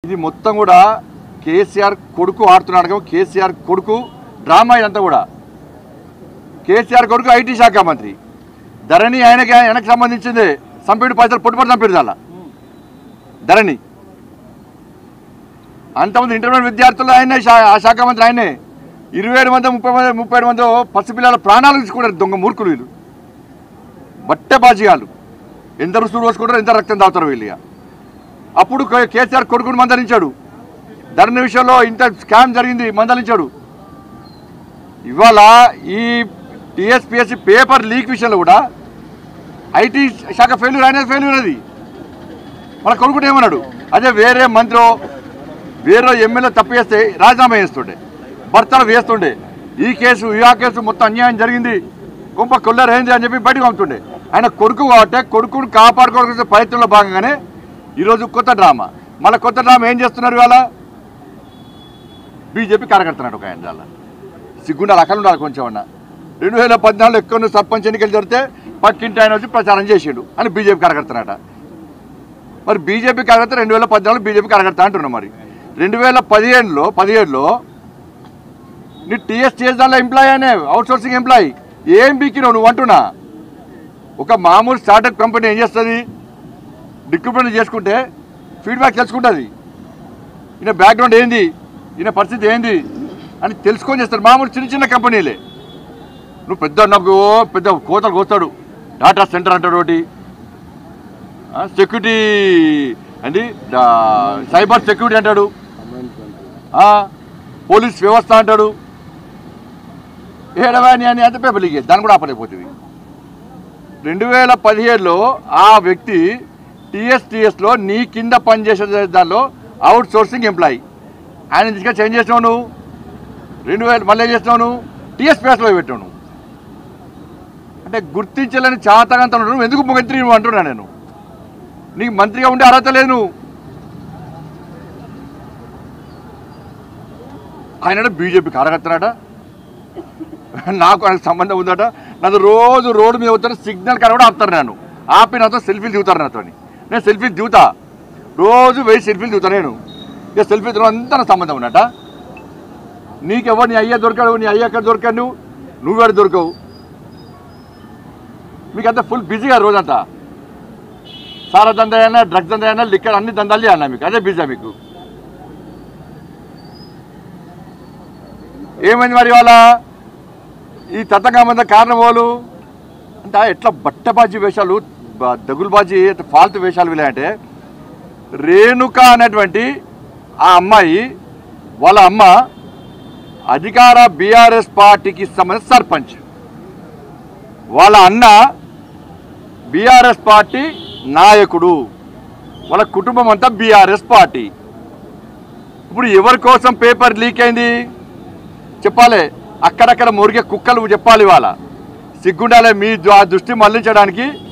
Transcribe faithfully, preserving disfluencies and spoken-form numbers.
ఇది మొత్తం కూడా కేసీఆర్ కొడుకు ఆడుతున్నాడు. కేసీఆర్ కొడుకు డ్రామా ఇదంతా కూడా. కేసీఆర్ కొడుకు ఐటీ శాఖ మంత్రి, ధరణి ఆయనకి ఆయనకు సంబంధించింది. సంపేడు పైసలు పొట్టుపడి చంపేడు చాలా ధరణి. అంతమంది ఇంటర్మీడియట్ విద్యార్థులు ఆయనే, ఆ శాఖ మంత్రి ఆయనే. ఇరవై ఏడు మంది ముప్పై మంది ముప్పై ఏడు మంది పసిపిల్లల ప్రాణాలు తీసుకుంటారు దొంగ మూర్ఖులు వీళ్ళు, బట్టే బాజీగాలు. ఎంత రుసులు పోసుకుంటారు, ఎంత రక్తం తాగుతారు వీళ్ళు. అప్పుడు కేసీఆర్ కొడుకుని మందలించాడు. ధరణి విషయంలో ఇంత స్కామ్ జరిగింది, మందలించాడు. ఇవాళ ఈ టీఎస్పీఎస్సీ పేపర్ లీక్ విషయంలో కూడా ఐటీ శాఖ ఫెయిల్యూర్ అనేది ఫెయిల్యూర్ అది. వాళ్ళ కొడుకుని ఏమన్నాడు, అదే వేరే మంత్రి వేరే ఎమ్మెల్యే తప్పు చేస్తే రాజీనామా చేస్తుండే, భర్తలు వేస్తుండే. ఈ కేసు ఈ ఆ కేసు మొత్తం అన్యాయం జరిగింది, కొంప కొల్లరైంది అని చెప్పి బయటకు పంపుతుండే. ఆయన కొడుకు కాబట్టి కొడుకుని కాపాడుకోవాల్సిన ప్రయత్నంలో భాగంగానే ఈరోజు కొత్త డ్రామా. మళ్ళీ కొత్త డ్రామా ఏం చేస్తున్నారు ఇవాళ? బీజేపీ కార్యకర్తన్నాడు ఒక ఆయన. చాలా సిగ్గుండాలి, అక్కడ ఉండాలి కొంచెం అన్న. రెండు వేల పద్నాలుగులో ఎక్కువ సర్పంచ్ ఎన్నికలు జరిగితే పక్కింటి ఆయన వచ్చి ప్రచారం చేసాడు అని బీజేపీ కార్యకర్తనట. మరి బీజేపీ కార్యకర్త రెండు వేల పద్నాలుగు బీజేపీ కార్యకర్త అంటున్నాం. మరి రెండు వేల పదిహేనులో పదిహేడులో నీ టీఎస్టీఎస్ దానిలో ఎంప్లాయీ అనే అవుట్సోర్సింగ్ ఎంప్లాయీ ఏం బీకినావు నువ్వు అంటున్నా. ఒక మామూలు స్టార్టప్ కంపెనీ ఏం చేస్తుంది, రిక్రూట్మెంట్ చేసుకుంటే ఫీడ్బ్యాక్ తెలుసుకుంటుంది. ఈయన బ్యాక్గ్రౌండ్ ఏంది, ఈయన పరిస్థితి ఏంది అని తెలుసుకొని చేస్తారు. మామూలు చిన్న చిన్న కంపెనీలే. నువ్వు పెద్ద నాకు పెద్ద కోతలు కోస్తాడు, డాటా సెంటర్ అంటాడు ఒకటి, సెక్యూరిటీ అండి సైబర్ సెక్యూరిటీ అంటాడు, పోలీస్ వ్యవస్థ అంటాడు. ఏడవాని అని అంత పేపర్ లీకేజ్, దాన్ని కూడా ఆపలేకపోతుంది. రెండు వేల పదిహేడులో ఆ వ్యక్తి టీఎస్టీఎస్లో నీ కింద పనిచేసే దానిలో అవుట్ సోర్సింగ్ ఎంప్లాయీ, ఆయన తీసుకొని చేంజ్ చేసినావు నువ్వు. రెండు వేలు మళ్ళీ ఏం చేసినావు నువ్వు, టీఎస్పీఎస్లో పెట్టావు నువ్వు. అంటే గుర్తించలేని చాతకంత నువ్వు ఎందుకు మంత్రి నువ్వు అంటున్నా నేను. నీకు మంత్రిగా ఉండే అర్హత లేదు నువ్వు. ఆయన బీజేపీ కార్యకర్తనాట, నాకు ఆయనకు సంబంధం ఉందట. నాతో రోజు రోడ్డు మీద అవుతాను, సిగ్నల్ కాడ కూడా ఆపుతారు. నన్ను ఆపి నాతో సెల్ఫీలు దిగుతారు. నాతో నేను సెల్ఫీలు దిగుతా, రోజు వెయ్యి సెల్ఫీలు దిగుతా నేను. ఇక సెల్ఫీ దిగడం అంతా నాకు సంబంధం ఉన్నట. నీకెవరు నీ అయ్యా దొరకడు, నీ అయ్య ఎక్కడ దొరకడు, నువ్వు నువ్వు ఎక్కడ దొరకవు. మీకంతా ఫుల్ బిజీగా రోజంతా. సారా దందా అయినా, డ్రగ్స్ దందా అయినా, లిక్కర్ అన్ని దందాలే అన్నా మీకు. అదే బిజీ మీకు. ఏమైంది మరి వాళ్ళ ఈ తతంగమంత కారణం వాళ్ళు అంటే ఎట్లా బట్టబాజీ వేషాలు, దగులుబాజీ ఫాల్తు వేషాలు వీళ్ళంటే, రేణుక అనేటువంటి ఆ అమ్మాయి వాళ్ళ అమ్మ అధికార బీఆర్ఎస్ పార్టీకి సంబంధించిన సర్పంచ్, వాళ్ళ అన్న బీఆర్ఎస్ పార్టీ నాయకుడు, వాళ్ళ కుటుంబం అంతా బీఆర్ఎస్ పార్టీ. ఇప్పుడు ఎవరి కోసం పేపర్ లీక్ అయింది చెప్పాలి. అక్కడక్కడ మురిగే కుక్కలు చెప్పాలి. వాళ్ళ సిగ్గుండాలే. మీ దృష్టి మళ్లించడానికి